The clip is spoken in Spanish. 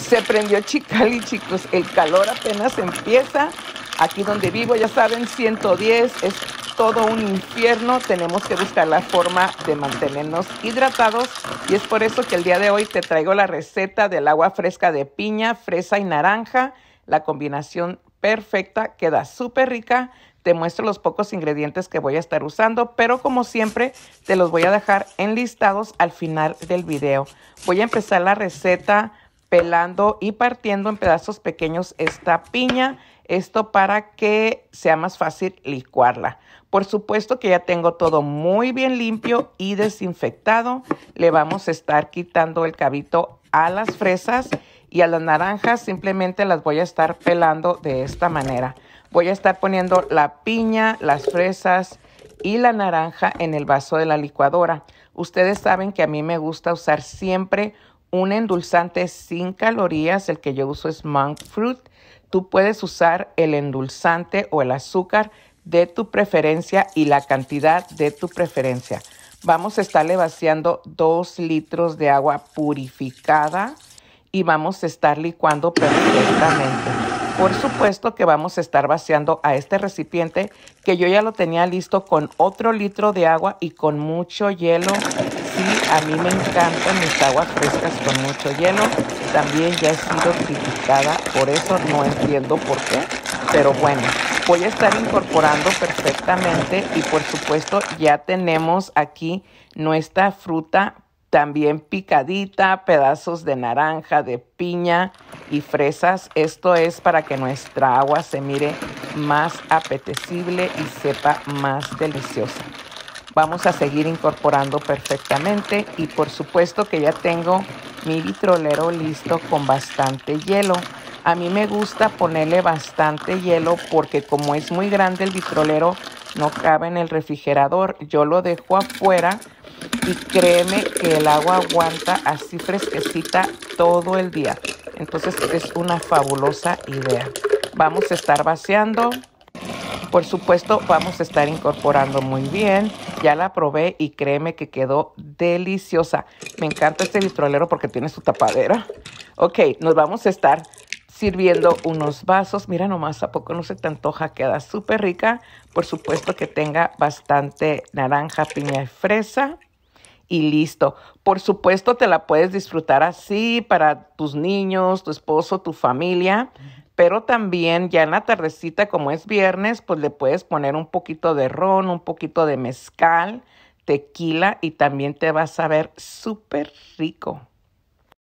Se prendió Chicali, chicos. El calor apenas empieza. Aquí donde vivo, ya saben, 110 es todo un infierno. Tenemos que buscar la forma de mantenernos hidratados. Y es por eso que el día de hoy te traigo la receta del agua fresca de piña, fresa y naranja. La combinación perfecta, queda súper rica. Te muestro los pocos ingredientes que voy a estar usando, pero como siempre te los voy a dejar enlistados al final del video. Voy a empezar la receta pelando y partiendo en pedazos pequeños esta piña, esto para que sea más fácil licuarla. Por supuesto que ya tengo todo muy bien limpio y desinfectado. Le vamos a estar quitando el cabito a las fresas y a las naranjas simplemente las voy a estar pelando de esta manera. Voy a estar poniendo la piña, las fresas y la naranja en el vaso de la licuadora. Ustedes saben que a mí me gusta usar siempre un endulzante sin calorías. El que yo uso es monk fruit. Tú puedes usar el endulzante o el azúcar de tu preferencia y la cantidad de tu preferencia. Vamos a estarle vaciando 2 litros de agua purificada y vamos a estar licuando perfectamente. Por supuesto que vamos a estar vaciando a este recipiente que yo ya lo tenía listo con otro litro de agua y con mucho hielo. Sí, a mí me encantan mis aguas frescas con mucho hielo. También ya he sido criticada, por eso no entiendo por qué. Pero bueno, voy a estar incorporando perfectamente y por supuesto ya tenemos aquí nuestra fruta también picadita, pedazos de naranja, de piña y fresas. Esto es para que nuestra agua se mire más apetecible y sepa más deliciosa. Vamos a seguir incorporando perfectamente y por supuesto que ya tengo mi vitrolero listo con bastante hielo. A mí me gusta ponerle bastante hielo porque como es muy grande el vitrolero, no cabe en el refrigerador. Yo lo dejo afuera y créeme que el agua aguanta así fresquecita todo el día. Entonces es una fabulosa idea. Vamos a estar vaciando. Por supuesto, vamos a estar incorporando muy bien. Ya la probé y créeme que quedó deliciosa. Me encanta este vitrolero porque tiene su tapadera. Ok, nos vamos a estar sirviendo unos vasos. Mira nomás, ¿a poco no se te antoja? Queda súper rica. Por supuesto que tenga bastante naranja, piña y fresa. Y listo. Por supuesto te la puedes disfrutar así para tus niños, tu esposo, tu familia. Pero también ya en la tardecita, como es viernes, pues le puedes poner un poquito de ron, un poquito de mezcal, tequila y también te va a saber súper rico.